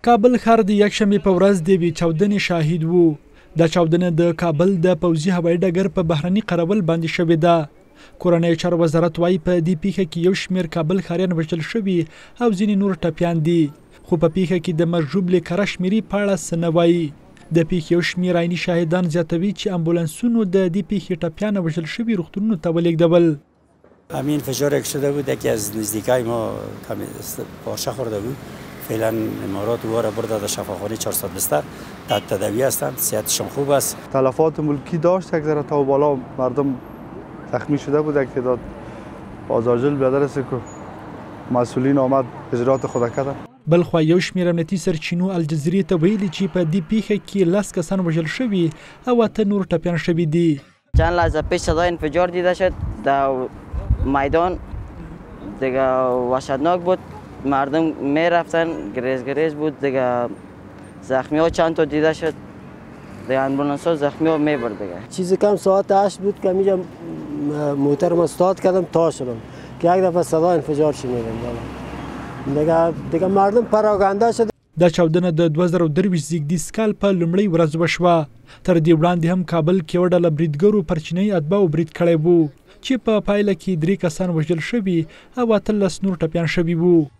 کابل ښار د یکشنبې په ورځ د یوې چاودنې شاهد وو. دا چاودنه د کابل د پوځي هوایي ډګر په بهرني قرول باندې شوې ده. کورنۍ چارو وزارت وايي په دې پیښه کې یو شمېر کابل ښاریان وژل شوي او ځینې نور ټپیان دي، خو په پیښه کې د مرژوبلې کره شمېرې په اړه څه نه وایي. د پیښې یو شمېر عیني شاهدان زیاتوي چې امبولانسونو د دې پیښې ټپیان وژل شوي روغتونونو ته ولېږدول. همین انفجار که شده بود یکی از نزدیکای ما پارچه خورده بود. فعلا امارات او را برده در شفاخانه 400 بستر تحت تداوی هستند، صحتشان خوب است. تلفات ملکی داشت، یک ذره تا بالا مردم زخمی شده بود. یک تعداد آزاجل بیادرسه که مسئولین آمد اجرات خود کردن. بلخوا یو شمېر امنیتي سرچینو الجزیرې ته ویلي چې په دې پیښه کې 10 کسان وژل شوي او 8 نور ټپیان شوي دي. چند لحظه پیش صدای انفجار دیده شد در میدان، دیگه وحشتناک بود. مردم می رفتن، گریز بود. دیگه زخمی ها چند تا دیده شد، دیگه امبولانس ها زخمی ها می برد. دیگه چیزی کم ساعت 8 بود که میجم موتر ما استارت کردم تا شدم که یک دفعه صدا انفجار شنیدم. دیگه مردم پراکنده شد. دا چاودنه د 2023 زیږدیز کال په لومړۍ ورځ وشوه. تر دې وړاندې هم کابل کې یوه ډله بریدګرو پر چینایي اتباعو برید کړی و چې په پایله کې 3 کسان وژل شوي او 18 نور ټپیان شوي وو.